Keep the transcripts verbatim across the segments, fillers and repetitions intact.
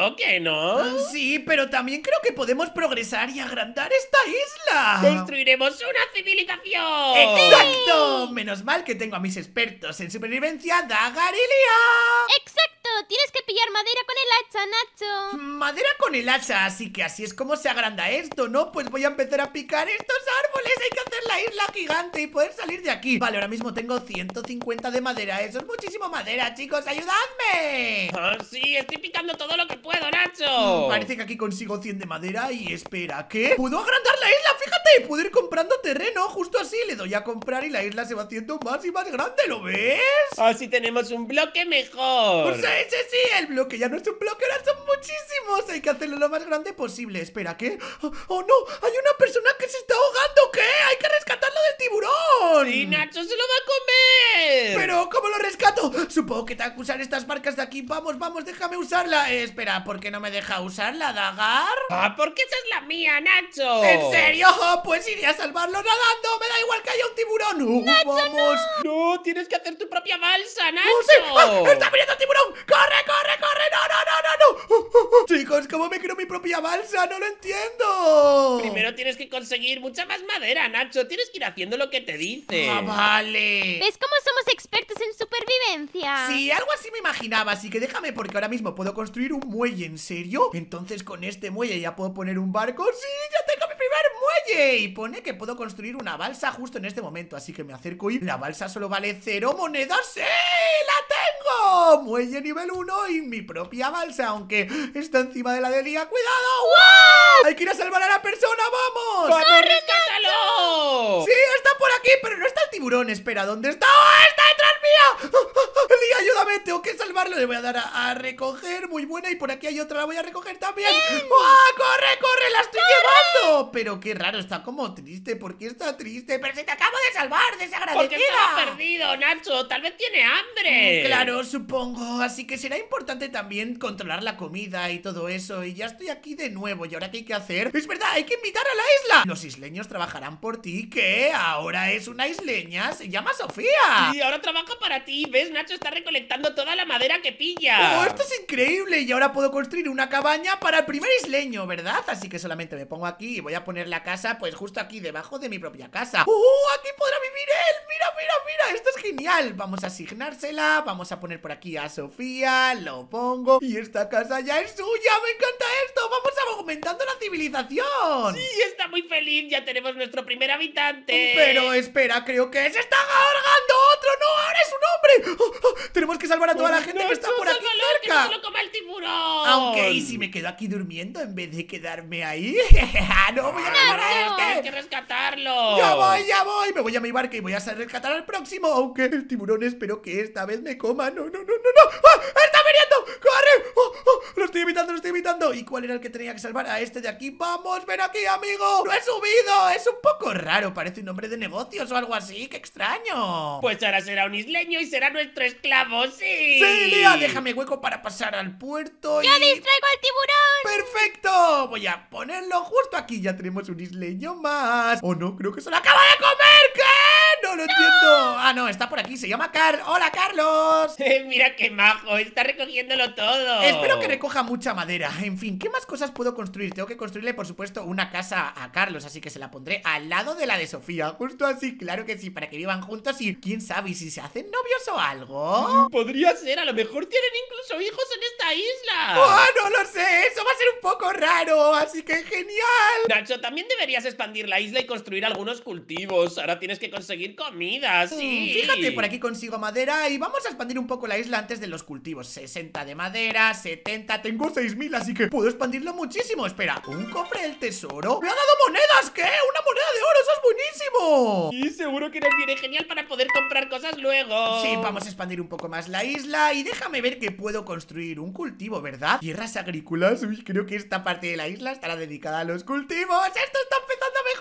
bloque, ¿no? Ah, sí, pero también creo que podemos progresar y agrandar esta isla. ¡Construiremos una civilización! ¡Exacto! Menos mal que tengo a mis expertos en supervivencia, Dagar y Lía. ¡Exacto! Tienes que pillar madera con el hacha, Nacho. Madera con el hacha, así que así es como se agranda esto, ¿no? Pues voy a empezar a picar estos árboles. Hay que hacer la isla gigante y poder salir de aquí. Vale, ahora mismo tengo ciento cincuenta de madera. Eso es muchísimo madera, chicos, ¡ayudadme! Ah, sí, estoy picando todo lo que puedo, Nacho. Parece que aquí consigo cien de madera y espera, ¿qué? ¿Puedo agrandar la isla? Fíjate, puedo ir comprando terreno. Justo así le doy a comprar y la isla se va haciendo más y más grande, ¿lo ves? Así tenemos un bloque mejor. Sí, sí, sí, el bloque ya no es un bloque, ahora son muchísimos. Hay que hacerlo lo más grande posible. Espera, ¿qué? Oh, oh, no, hay una persona que se está ahogando. ¿Qué? Hay que rescatarlo del tiburón. Sí, Nacho se lo va a comer. Pero, ¿cómo lo rescato? Supongo que tengo que usar estas marcas de aquí. Vamos, vamos, déjame usarla. Eh, espera, ¿por qué no me deja usarla, Dagar? Ah, porque esa es la mía, Nacho. ¿En serio? Pues iré a salvarlo nadando. Me da igual que haya un tiburón. Uh, vamos. No, tienes que hacer tu propia balsa, Nacho. ¡Oh, sí! ¡Ah! ¡Está viniendo el tiburón! ¡Corre, corre, corre! ¡No, no, no, no, no! Uh, uh, uh. Chicos, ¿cómo me creo mi propia balsa? ¡No lo entiendo! Primero tienes que conseguir mucha más madera, Nacho. Tienes que ir haciendo lo que te dice. Ah, vale. ¿Ves cómo somos expertos en supervivencia? Sí, algo así me imaginaba, así que déjame porque ahora mismo puedo construir un muelle, ¿en serio? Entonces con este muelle ya puedo poner un barco. ¡Sí, ya tengo mi primer muelle! Y pone que puedo construir una balsa justo en este momento, así que me acerco y la balsa solo vale cero monedas. ¡Sí! ¡La tengo! Muelle nivel uno y mi propia balsa, aunque está encima de la de Lía. ¡Cuidado! ¡Wow! ¡Hay que ir a salvar a la persona! ¡Vamos! ¡Vamos, rescátalo! Sí, está por aquí, pero no está el tiburón. Espera, ¿dónde está? ¡Oh, está detrás mía! Lía, ayúdame, tengo que salvarlo. Le voy a dar a, a recoger, muy buena. Y por aquí hay otra, la voy a recoger también. ¡Oh, corre, corre! ¡La estoy llevando! Pero qué raro, está como triste. ¿Por qué está triste? Pero si te acabo de salvar, desagradecida. Porque estaba perdido, Nacho. Tal vez tiene hambre. Claro, supongo. Así que será importante también controlar la comida y todo eso. Y ya estoy aquí de nuevo. ¿Y ahora qué hay que hacer? Es verdad, hay que invitar a la isla. Los isleños trabajarán por ti. ¿Qué? Ahora es una isleña. Se llama Sofía. Y ahora trabaja para ti. ¿Ves? Nacho está recolectando toda la madera que pilla. ¡Oh, esto es increíble! Y ahora puedo construir una cabaña para el primer isleño, ¿verdad? Así que solamente me pongo aquí y voy a poner la casa pues justo aquí debajo de mi propia casa. ¡Oh, aquí podrá vivir él! ¡Mira, mira, mira! ¡Esto es genial! Vamos a asignársela, vamos a poner por aquí a Sofía, lo pongo y esta casa ya es suya. ¡Me encanta esto! ¡Vamos aumentando la civilización! Sí, está muy feliz. Ya tenemos nuestro primer habitante. Pero espera, creo que se está ahogando otro. ¡No! ¡Ahora es un hombre! ¡Oh, oh! Tenemos que salvar a toda la gente que está por aquí cerca. ¡Que no se lo coma el tiburón! Aunque, ¿y si me quedo aquí durmiendo en vez de quedarme ahí? ¡No voy a salvar a Tienes este! que rescatarlo. ¡Ya voy, ya voy! Me voy a mi barca y voy a rescatar al próximo. Aunque el tiburón espero que esta vez me coma. ¡No, no, no, no, no! ¡Ah! ¡Está viniendo! ¡Corre! ¡Oh, oh! Lo estoy evitando, lo estoy evitando. ¿Y cuál era el que tenía que salvar? A este de aquí. ¡Vamos! ¡Ven aquí, amigo! ¡Lo he subido! Es un poco raro. Parece un hombre de negocios o algo así. ¡Qué extraño! Pues ahora será un isleño y será nuestro esclavo, sí. ¡Sí, Lía! Déjame hueco para pasar al puerto. ¡Yo y... distraigo al tiburón! ¡Perfecto! Voy a ponerlo justo aquí. Ya tenemos un isleño más. ¡Oh, no! Creo que se lo acaba de comer. ¿Qué? No lo entiendo. Ah, no, está por aquí. Se llama Carl. ¡Hola, Carlos! Mira qué majo. Está recogiéndolo todo. Espero que recoja mucha madera. En fin, ¿qué más cosas puedo construir? Tengo que construirle, por supuesto, una casa a Carlos. Así que se la pondré al lado de la de Sofía. Justo así, claro que sí, para que vivan juntos. Y quién sabe, ¿y si se hacen novios o algo? Podría ser. A lo mejor tienen incluso hijos en esta isla. ¡Oh, no lo sé! Eso va a ser un poco raro. Así que genial. Nacho, también deberías expandir la isla y construir algunos cultivos. Ahora tienes que conseguir comida, sí. Fíjate, por aquí consigo madera y vamos a expandir un poco la isla antes de los cultivos. Sesenta de madera, setenta, tengo seis mil, así que puedo expandirlo muchísimo. Espera, ¿un cofre del tesoro? ¡Me ha dado monedas! ¿Qué? ¡Una moneda de oro! ¡Eso es buenísimo! Y seguro que nos viene genial para poder comprar cosas luego. Sí, vamos a expandir un poco más la isla y déjame ver que puedo construir un cultivo, ¿verdad? Tierras agrícolas, uy, creo que esta parte de la isla estará dedicada a los cultivos. ¡Esto está empezando a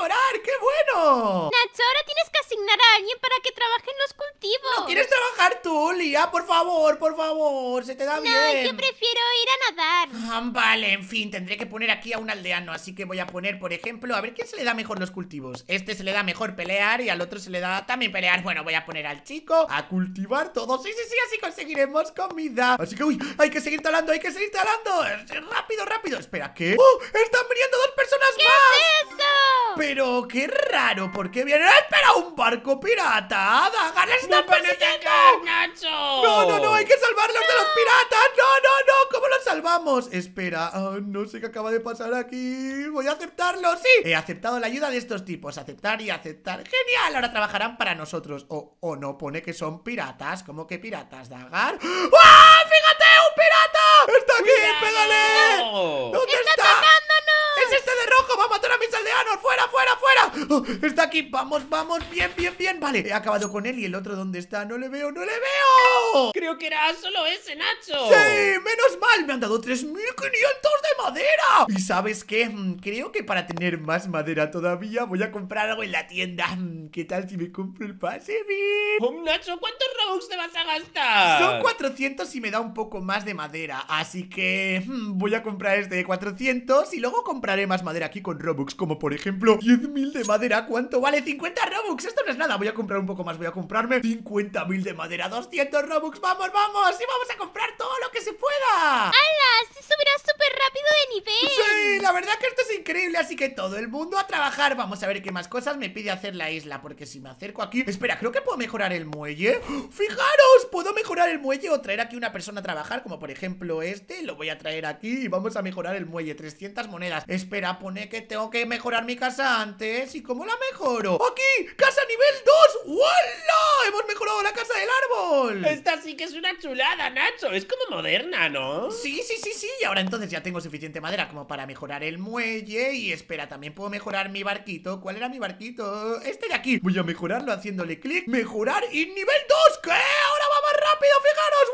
mejorar! ¡Qué bueno! Nacho, ahora tienes que asignar a alguien para que trabaje en los cultivos. ¿No quieres trabajar tú, Lía? Por favor, por favor, se te da No, bien. yo prefiero ir a nadar. Ah, vale, en fin, tendré que poner aquí a un aldeano. Así que voy a poner, por ejemplo, a ver quién se le da mejor los cultivos. Este se le da mejor pelear y al otro se le da también pelear. Bueno, voy a poner al chico a cultivar todo. Sí, sí, sí, así conseguiremos comida. Así que, uy, hay que seguir talando, hay que seguir talando. Rápido, rápido. Espera, ¿qué? ¡Oh! ¡Están viniendo dos personas ¿Qué más! es eso? Pero qué raro, ¿por qué vienen? ¡Espera, un barco pirata! ¡Dagar, les están ¡No puedes persiguiendo! atacar, Nacho! No, no, no, hay que salvarlos de los piratas. No, no, no, ¿cómo los salvamos? Espera, ah, no sé qué acaba de pasar aquí. Voy a aceptarlo, sí. He aceptado la ayuda de estos tipos. Aceptar y aceptar. Genial, ahora trabajarán para nosotros. O, o no, pone que son piratas. ¿Cómo que piratas, Dagar? ¡Ah! ¡Fíjate, un pirata! ¡Está aquí! ¡Cuidado! ¡Pégale! ¿Dónde está? ¡Está atacándonos! ¡Es este de rojo! ¡Va a matar a mis aldeanos! ¡Fuera, fuera, fuera! Oh, está aquí, vamos, vamos, bien, bien, bien. Vale, he acabado con él y el otro, ¿dónde está? No le veo, no le veo. Creo que era solo ese, Nacho. ¡Sí! ¡Menos mal! Me han dado tres mil quinientos de madera. ¿Y sabes qué? Mm, Creo que para tener más madera todavía voy a comprar algo en la tienda. Mm, ¿Qué tal si me compro el pase V I P? Oh, Nacho, ¿cuántos Robux te vas a gastar? Son cuatrocientos y me da un poco más de madera. Así que mm, voy a comprar este de cuatrocientos y luego compraré más madera aquí con Robux. Como por ejemplo diez mil de madera. ¿Cuánto vale? cincuenta Robux. Esto no es nada. Voy a comprar un poco más. Voy a comprarme cincuenta mil de madera. doscientos Robux. ¡Vamos, vamos! Y vamos a comprar todo lo que se pueda. ¡Hala! ¡Sí subirás súper rápido de nivel! Sí, la verdad que esto es increíble. Así que todo el mundo a trabajar. Vamos a ver qué más cosas me pide hacer la isla. Porque si me acerco aquí... Espera, creo que puedo mejorar el muelle. ¡Fijaros! Puedo mejorar el muelle o traer aquí una persona a trabajar. Como por ejemplo este. Lo voy a traer aquí y vamos a mejorar el muelle. trescientas monedas. Espera, pone que tengo que mejorar mi casa antes. ¿Y cómo la mejoro? ¡Aquí! ¡Casa nivel dos! ¡Hola! ¡Hemos mejorado la casa del árbol! Esta sí que es una chulada, Nacho. Es como moderna, ¿no? Sí, sí, sí, sí. Y ahora entonces ya tengo suficiente madera como para mejorar el muelle. Y espera, también puedo mejorar mi barquito. ¿Cuál era mi barquito? Este de aquí. Voy a mejorarlo haciéndole clic. Mejorar y nivel dos. ¿Qué? Ahora va más rápido, fijaros.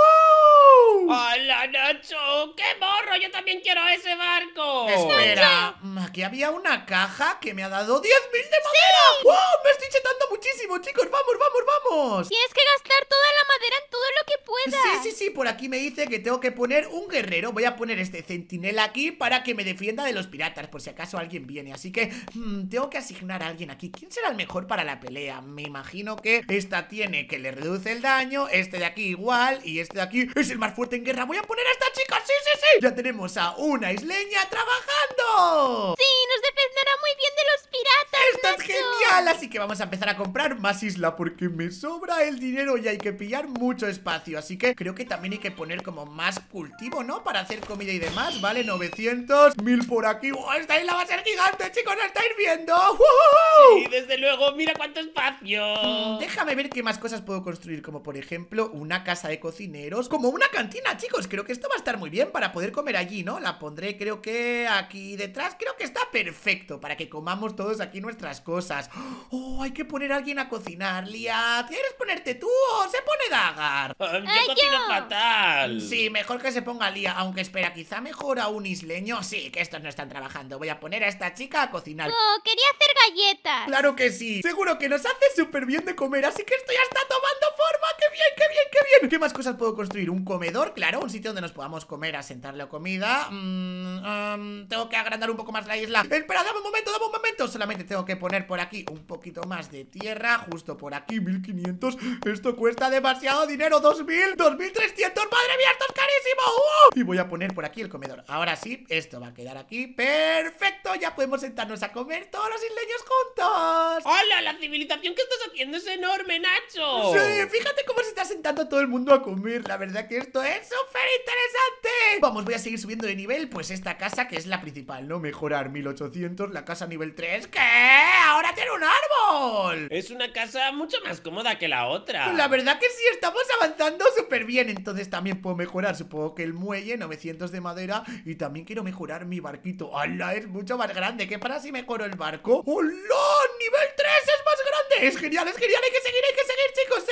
¡Wow! ¡Hola, Nacho! ¡Qué morro! Yo también quiero ese barco. Espera, aquí había una caja que me ha dado diez mil de madera. ¡Wow! Me estoy chetando muchísimo, chicos. Vamos, vamos, vamos. Tienes que gastar toda la madera en todo lo que puedas. Sí, sí, sí, por aquí me dice que tengo que poner un guerrero. Voy a poner este centinela aquí para que me defienda de los piratas, por si acaso alguien viene. Así que hmm, tengo que asignar a alguien aquí. ¿Quién será el mejor para la pelea? Me imagino que esta tiene que le reduce el daño, este de aquí igual, y este de aquí es el más fuerte en guerra. Voy a poner a esta chica, sí, sí, sí. Ya tenemos a una isleña trabajando. Sí, nos defenderá muy bien de los piratas, Esto es Nacho. genial, así que vamos a empezar a comprar más isla porque me sobra el dinero y hay que pillar mucho espacio. Así que creo que también hay que poner como más cultivo, ¿no? Para hacer comida y demás, ¿vale? novecientos, mil por aquí. ¡Oh, esta isla va a ser gigante, chicos! ¿No estáis viendo? ¡Uh! Sí, desde luego. Mira cuánto espacio. Mm, Déjame ver qué más cosas puedo construir. Como por ejemplo una casa de cocineros. Como una cantina, chicos. Creo que esto va a estar muy bien para poder comer allí, ¿no? La pondré creo que aquí detrás. Creo que está perfecto para que comamos todos aquí nuestras cosas. Oh, hay que poner a alguien a cocinar, Lía. ¿Quieres ponerte tú o se pone Dagar? Ah, yo Ay, cocino yo. fatal. Sí, mejor que se ponga Lía. Aunque espera, quizá mejor a un isleño. Sí, que estos no están trabajando. Voy a poner a esta chica a cocinar. Oh, quería hacer galletas. Claro que sí, seguro que nos hace súper bien de comer. Así que esto ya está tomando forma. ¡Qué bien, qué bien, qué bien! ¿Qué más cosas puedo construir? Un comedor, claro, un sitio donde nos podamos comer, asentar la comida. mm, um, Tengo que agrandar un poco más la isla. Espera, dame un momento, dame un momento. Solamente tengo que poner por aquí un poquito más de tierra. Justo por aquí, mil quinientos. Esto cuesta demasiado dinero, dos mil, dos mil trescientos. ¡Madre mía, esto es carísimo! ¡Uh! Y voy a poner por aquí el comedor. Ahora sí, esto va a quedar aquí. ¡Perfecto! Ya podemos sentarnos a comer todos los isleños juntos. ¡Hola! La civilización que estás haciendo es enorme, Nacho. Sí, fíjate cómo se está sentando todo el mundo a comer. La verdad que esto es súper interesante. Vamos, voy a seguir subiendo de nivel. Pues esta casa que es la principal, ¿no? Mejorar mil ochocientos, la casa nivel tres. ¿Qué? ¡Ahora tiene un árbol! Es una casa mucho más cómoda que la otra. La verdad que sí, estamos avanzando súper bien. Entonces también puedo mejorar, supongo que el muelle, novecientos de madera. Y también quiero mejorar mi barquito. ¡Hala! Es mucho más grande. ¿Qué para si mejoro el barco? ¡Hola! ¡Nivel tres es más grande! Es genial, es genial. Hay que seguir, hay que seguir, chicos. ¡Seguimos!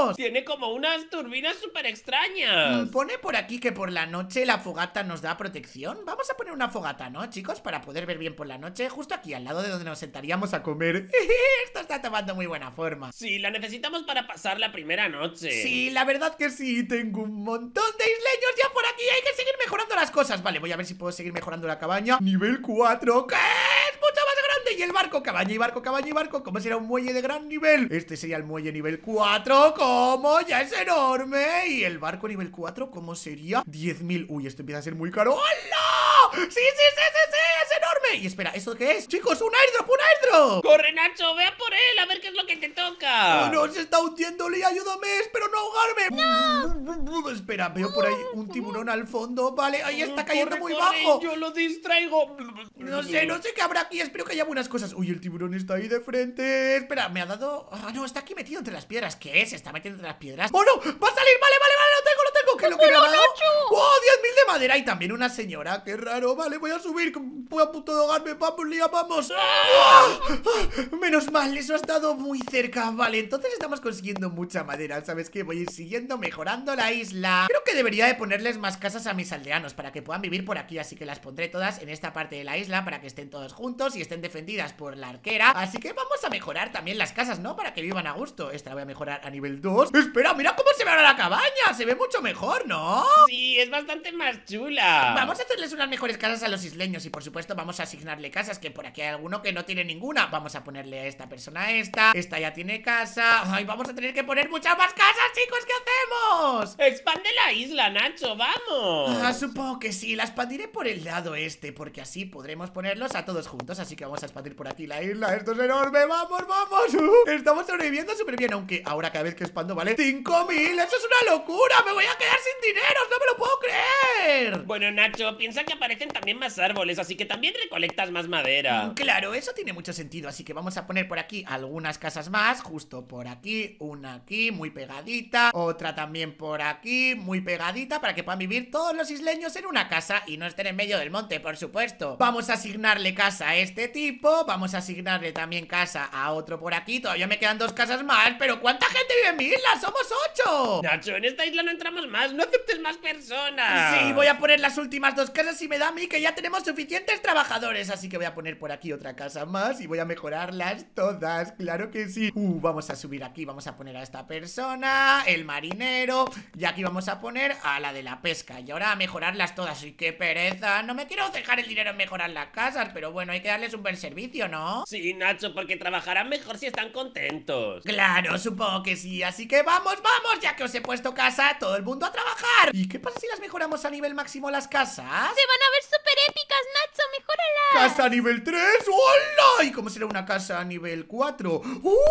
vamos! Tiene como unas turbinas súper extrañas. Pone por aquí que por la noche la fogata nos da protección. Vamos a poner una fogata, ¿no, chicos? Para poder ver bien por la noche, justo aquí al lado de donde nos sentaríamos a comer. Esto está tomando muy buena forma. Sí, la necesitamos para pasar la primera noche. Sí, la verdad que sí. Tengo un montón de isleños ya por aquí. Hay que seguir mejorando las cosas. Vale, voy a ver si puedo seguir mejorando la cabaña. Nivel cuatro, ¿qué? Es mucho más grande. Y el barco, cabaña y barco, cabaña y barco. ¿Cómo será un muelle de gran nivel? Este sería el muelle nivel cuatro. ¿Cómo? Ya es enorme. Y el barco nivel cuatro, ¿cómo sería? diez mil. Uy, esto empieza a ser muy caro. ¡Hola! ¡Sí, sí, sí, sí, sí! ¡Es enorme! Y espera, ¿eso qué es? Chicos, un airdrop, un airdrop. ¡Corre, Nacho! ¡Ve a por él! A ver qué es lo que te toca. ¡Oh, no! ¡Se está hundiendo! ¡Lee, ayúdame! ¡Espero no ahogarme! ¡No! Espera, veo por ahí un tiburón al fondo. Vale, ahí está cayendo Corre, muy corre, bajo. Yo lo distraigo. No sé, no sé qué habrá aquí. Espero que haya buenas cosas. Uy, el tiburón está ahí de frente. Espera, me ha dado... Ah, no, está aquí metido entre las piedras. ¿Qué es? ¿Se está metiendo entre las piedras? ¡Oh, no! ¡Va a salir! ¡Vale, vale, vale! ¡Lo tengo, lo tengo! ¿Qué es lo que me ha dado? ¡Oh, diez mil de madera! Y también una señora. ¡Qué raro! Vale, voy a subir. Voy a punto de ahogarme. Vamos, Lía, vamos. ¡Ah! ¡Ah! Menos mal, eso ha estado muy cerca. Vale, entonces estamos consiguiendo mucha madera. ¿Sabes qué? Voy a ir siguiendo, mejorando la isla. Creo que debería de ponerles más casas a mis aldeanos para que puedan vivir por aquí. Así que las pondré todas en esta parte de la isla para que estén todos juntos y estén defendidas por la arquera. Así que vamos a mejorar también las casas, ¿no? Para que vivan a gusto. Esta la voy a mejorar a nivel dos. Espera, mira cómo se ve ahora la cabaña. Se ve mucho mejor, ¿no? Sí, es bastante más chula. Vamos a hacerles unas mejores casas a los isleños. Y por supuesto vamos a asignarle casas, que por aquí hay alguno que no tiene ninguna. Vamos a ponerle a esta persona esta. Esta ya tiene casa. Ay, vamos a tener que poner muchas más casas, chicos. ¿Qué hacemos? Expande la isla, Nacho, vamos. Ah, supongo que sí, la expandiré por el lado este, porque así podremos ponerlos a todos juntos. Así que vamos a expandir por aquí la isla. Esto es enorme, vamos, vamos. uh, Estamos sobreviviendo súper bien, aunque ahora cada vez que expando vale cinco mil. Eso es una locura, me voy a quedar sin dinero. No me lo puedo creer. Bueno, Nacho, piensa que aparecen también más árboles, así que también recolectas más madera. Claro, eso tiene mucho sentido. Así que vamos a poner por aquí algunas casas más. Justo por aquí, una aquí, muy pegadita. Otra también por aquí, muy pegadita, para que puedan vivir todos los isleños en una casa y no estén en medio del monte, por supuesto. Vamos a asignarle casa a este tipo. Vamos a asignarle también casa a otro por aquí. Todavía me quedan dos casas más, pero ¿cuánta gente vive en mi isla? ¡Somos ocho! Nacho, en esta isla no entramos más, no aceptes más personas. Sí, voy a poner las últimas dos casas y me da a mí que ya tenemos suficientes trabajadores. Así que voy a poner por aquí otra casa más y voy a mejorarlas todas, claro que sí. Uh, vamos a subir aquí, vamos a poner a esta persona, el marinero, y aquí vamos a poner a la de la pesca. Y ahora a mejorarlas todas. Y qué pereza, no me quiero dejar el dinero en mejorar las casas, pero bueno, hay que darles un buen servicio, ¿no? Sí, Nacho, porque trabajarán mejor si están contentos. Claro, supongo que sí, así que vamos, vamos, ya que os he puesto casa, todo el mundo a trabajar. ¿Y qué pasa si las mejoramos a nivel máximo las casas? Se van a ver súper épicas, Nacho, mejóralas. ¡Casa a nivel tres! ¡Hola! ¿Y cómo será una casa a nivel cuatro?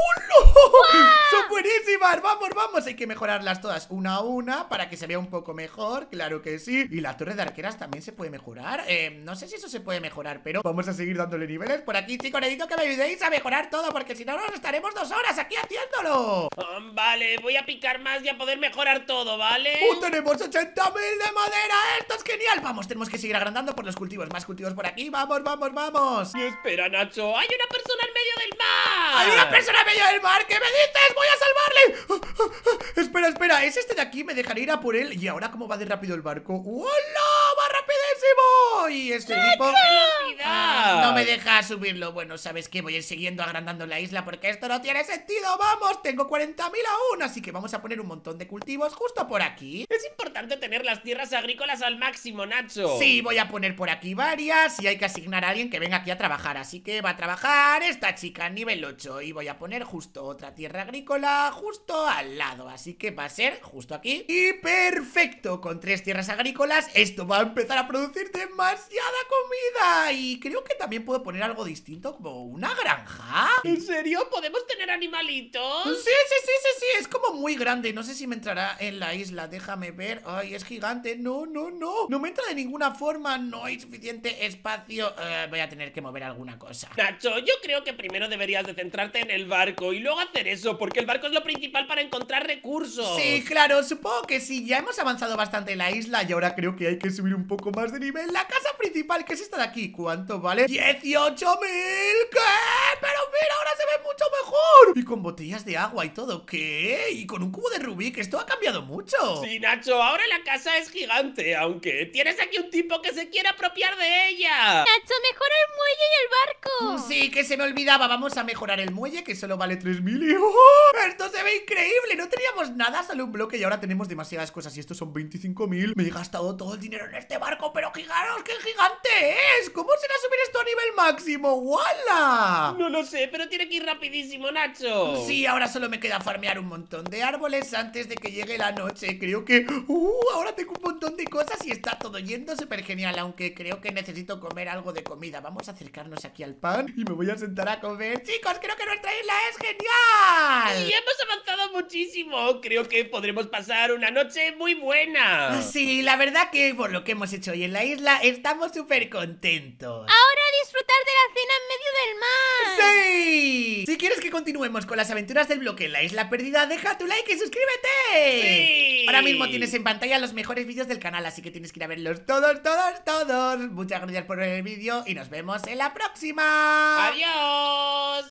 ¡Hola! ¡Son buenísimas! ¡Vamos, vamos! Hay que mejorarlas todas una a una para que se vea un poco mejor, claro que sí. Y la torre de arqueras también se puede mejorar. Eh, no sé si eso se puede mejorar, pero vamos a seguir dándole niveles. Por aquí, chicos, necesito que me ayudéis a mejorar todo, porque si no, nos estaremos dos horas aquí haciéndolo. Um, vale, voy a picar más y a poder mejorar todo, ¿vale? ¡Uh, tenemos ochenta mil de madera! ¡Esto es genial! Vamos, tenemos que seguir agrandando por los cultivos. Más cultivos por aquí. ¡Vamos, vamos, vamos! Espera, Nacho, hay una persona en medio del mar. ¡Hay una persona en medio del mar! ¿Qué me dices? ¡Voy a salvarle! Espera, espera, es este de aquí, me dejaré ir a por él. ¿Y ahora cómo va de rápido el barco? ¡Hola! ¡Va rapidísimo! Y este tipo... ¡Velocidad! No me deja subirlo. Bueno, ¿sabes qué? Voy a ir siguiendo agrandando la isla porque esto no tiene sentido. ¡Vamos! Tengo cuarenta mil aún, así que vamos a poner un montón de cultivos justo por aquí. Es importante tener las tierras agrícolas al máximo, Nacho. Sí, voy a poner por aquí varias y hay que asignar a alguien que venga aquí a trabajar. Así que va a trabajar esta chica nivel ocho. Y voy a poner justo otra tierra agrícola justo al lado. Así que va a ser justo aquí. Y perfecto, con tres tierras agrícolas esto va a empezar a producir demasiada comida. Y creo que también puedo poner algo distinto, como una granja. ¿En serio? ¿Podemos tener animalitos? Sí, sí, sí, sí, sí, es como muy grande. No sé si me entrará en la isla, déjame ver. Ay, es gigante, no, no, no. No me entra de ninguna forma, no hay suficiente espacio. uh, Voy a tener que mover alguna cosa. Nacho, yo creo que primero deberías de centrarte en el barco y luego hacer eso, porque el barco es lo principal para encontrar recursos. Sí, claro, supongo que sí. Ya hemos avanzado bastante en la isla y ahora creo que hay que subir un poco más de nivel. La casa principal, que es esta de aquí, ¿cuánto vale? ¡dieciocho mil! ¿Qué? Pero mira, ahora se ve mucho mejor. Y con botellas de agua y todo, ¿qué? ¿Y con un cubo de Rubik esto ha cambiado mucho. Sí, Nacho, ahora la casa es gigante, aunque tienes aquí un tipo que se quiere apropiar de ella. Nacho, mejora el muelle y el barco. Sí, que se me olvidaba, vamos a mejorar el muelle que solo vale tres mil y... ¡oh! Esto se ve increíble, no teníamos nada, solo un bloque y ahora tenemos demasiadas cosas y estos son veinticinco mil. Me he gastado todo el dinero en este barco, pero fijaros qué gigante es. ¿Cómo será subir esto a nivel máximo? ¡Wala! No lo sé, pero tiene que ir rapidísimo, Nacho. Sí, ahora solo me queda farmear un montón de árboles antes de que llegue la noche. Creo que... ¡Uh! Ahora tengo un montón de cosas y está todo yendo súper genial, aunque creo que necesito comer algo de comida. Vamos a acercarnos aquí al pan y me voy a sentar a comer. Chicos, creo que nuestra isla es genial. Y hemos avanzado muchísimo. Creo que podremos pasar una noche muy buena. Sí, la verdad que por lo que hemos hecho hoy en la isla estamos súper contentos. Ahora a disfrutar de la cena en medio del mar. ¡Sí! Si quieres que continuemos con las aventuras del bloque en la isla perdida, deja tu like y suscríbete. Sí. Ahora mismo tienes en pantalla los mejores vídeos del canal, así que tienes que ir a verlos todos, todos, todos. Muchas gracias por ver el vídeo y nos vemos en la próxima. Adiós.